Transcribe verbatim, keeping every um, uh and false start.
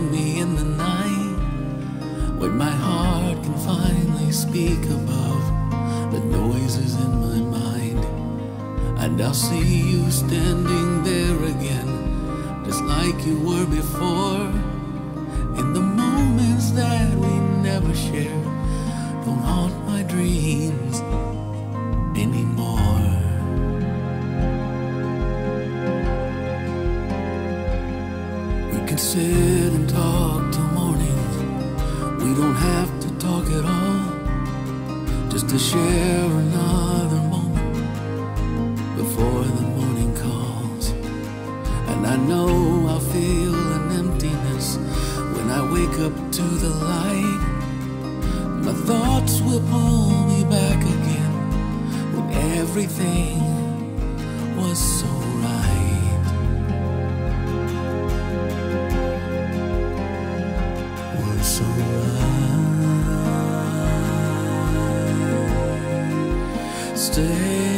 find me in the night, when my heart can finally speak above the noises in my mind. And I'll see you standing there again, just like you were before. In the moments that we never shared, don't haunt my dreams anymore. We can sit and talk till morning. We don't have to talk at all, just to share another moment before the morning calls. And I know I'll feel an emptiness when I wake up to the light. My thoughts will pull me back again when everything was so right. Was so right. Stay.